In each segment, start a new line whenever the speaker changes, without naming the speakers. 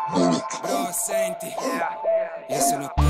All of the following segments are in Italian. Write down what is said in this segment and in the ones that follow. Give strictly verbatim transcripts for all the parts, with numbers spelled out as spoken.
Bro, senti, io sono a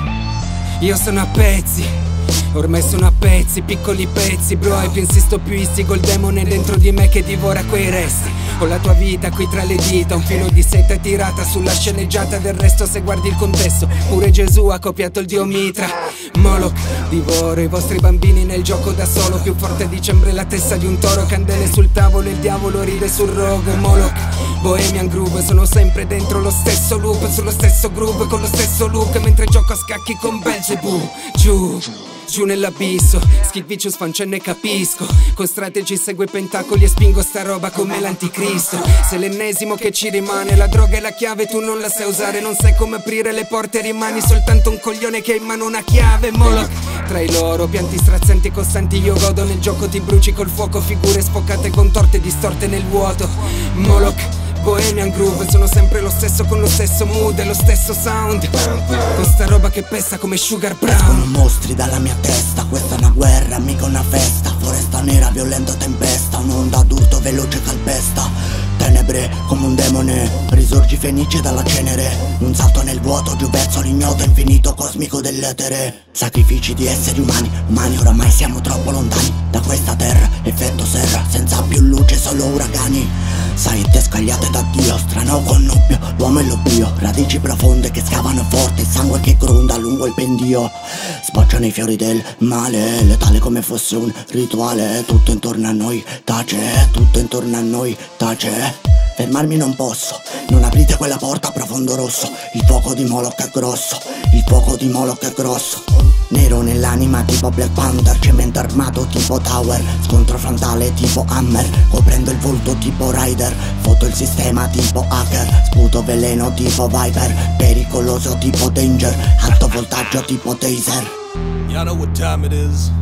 pezzi, io sono a pezzi, ormai sono a pezzi, piccoli pezzi, bro, e più insisto più istigo il demone dentro di me che divora quei resti. Ho la tua vita qui tra le dita, un filo di seta tirata sulla sceneggiata, del resto se guardi il contesto, pure Gesù ha copiato il dio Mitra. Moloch, divoro i vostri bambini nel gioco da solo, più forte di dicembre la testa di un toro, candele sul tavolo, il diavolo ride sul rogo. Moloch, Bohemian Groove, sono sempre dentro lo stesso loop, sullo stesso groove, con lo stesso look, mentre gioco a scacchi con Belzebù. Giù, giù nell'abisso, Skid Vicious fan ce ne capisco, con strategy segue i pentacoli e spingo sta roba come l'anticristo. Se l'ennesimo che ci rimane, la droga è la chiave, tu non la sai usare, non sai come aprire le porte, rimani soltanto un coglione che ha in mano una chiave. Moloch, tra i loro pianti strazianti e costanti io godo, nel gioco ti bruci col fuoco, figure sfoccate, contorte distorte nel vuoto. Moloch, Bohemian Groove, sono sempre lo stesso con lo stesso mood e lo stesso sound, con sta roba che pesa come Sugar Brown.
Escono mostri dalla mia testa, questa è una guerra, mica una festa. Foresta nera, violenta tempesta, un'onda d'urto veloce calpesta. Tenebre come un demone, risorgi fenice dalla cenere. Un salto nel vuoto, giù verso l'ignoto infinito cosmico dell'etere. Sacrifici di esseri umani, umani oramai siamo troppo lontani da questa terra, effetto serra, senza più luce solo uragani. Saette scagliate da Dio, strano connubio, l'uomo e l'oblio. Radici profonde che scavano forte, sangue che gronda lungo il pendio. Sbocciano i fiori del male, letale come fosse un rituale. Tutto intorno a noi tace, tutto intorno a noi tace. Fermarmi non posso, non aprite quella porta a profondo rosso. Il fuoco di Moloch è grosso, il fuoco di Moloch è grosso. Nero nell'anima tipo Black Panther, cemento armato tipo Tower, scontro frontale tipo Hammer, coprendo il volto tipo Rider, foto il sistema tipo hacker, sputo veleno tipo Viper, pericoloso tipo Danger, alto voltaggio tipo Taser.
Y'all know what time it is.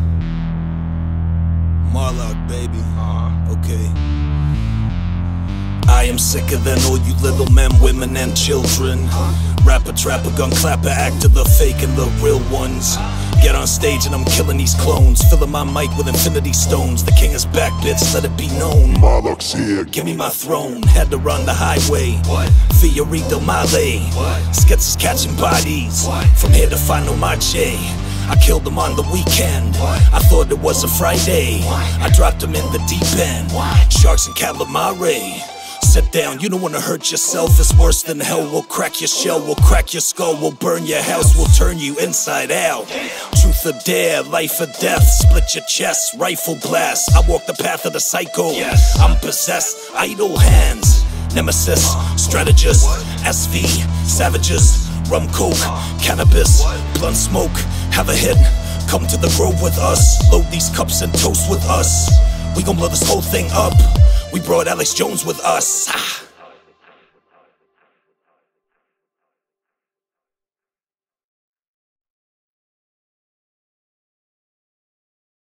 Marlock, baby. Okay. I am sicker than all you little men, women and children. Rapper, trapper, gun clapper, actor, the fake and the real ones. Get on stage and I'm killing these clones, filling my mic with infinity stones. The king is back, bitch, let it be known.
Marlock's here.
Give me my throne, had to run the highway. What? Fiorito Male. What? Skits is catching bodies. What? From here to Final Marche. I killed him on the weekend. What? I thought it was a Friday. What? I dropped him in the deep end. What? Sharks and calamari. Sit down, you don't wanna hurt yourself. It's worse than hell. We'll crack your shell, we'll crack your skull, we'll burn your house, we'll turn you inside out. Truth or dare, life or death, split your chest, rifle blast. I walk the path of the psycho. Yes. I'm possessed, idle hands. Nemesis, strategist, S V, savages, rum coke, cannabis, blunt smoke. Have a hit, come to the grove with us. Load these cups and toast with us. We gon' blow this whole thing up. We brought Alex Jones with us. Ah.